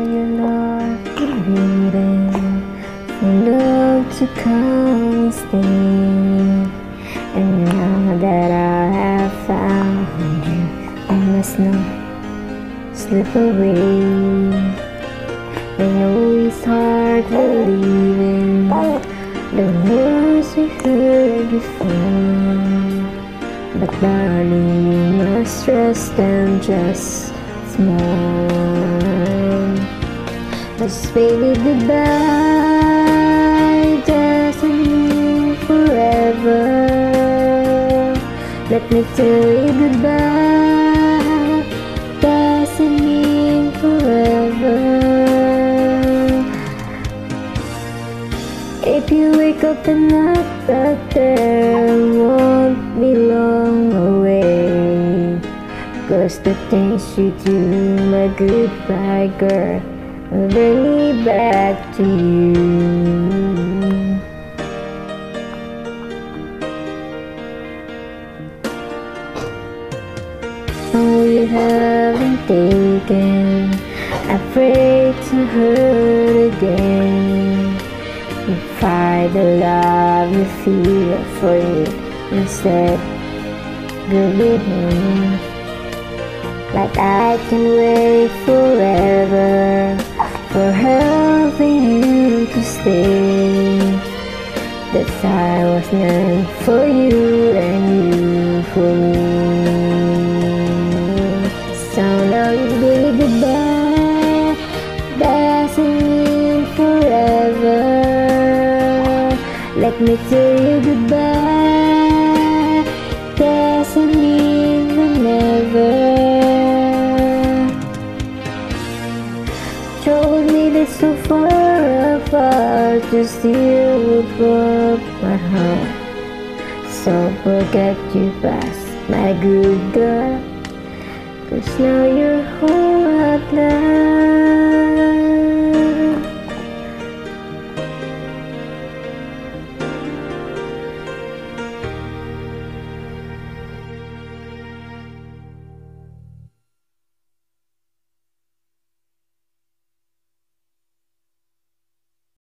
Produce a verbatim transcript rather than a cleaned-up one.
your love waiting for love to come and stay. And now that I have found you, I must not slip away. I know it's hard believing the words we heard before, but darling, you must trust them just small. Cause baby, goodbye doesn't mean forever. Let me tell you, goodbye doesn't mean forever. If you wake up and not that there won't be long away, cause the things you do, my goodbye girl, will bring me back to you. Oh, you haven't taken, afraid to hurt again. You fight the love you feel for it instead. Good evening. Like I can wait forever for helping you to stay. That I was meant for you and you for me. So now you really goodbye doesn't mean forever. Let me tell you, goodbye doesn't mean never. Told me that so far apart, you still would broke my heart. So forget you past, my good girl, cause now you're home at last.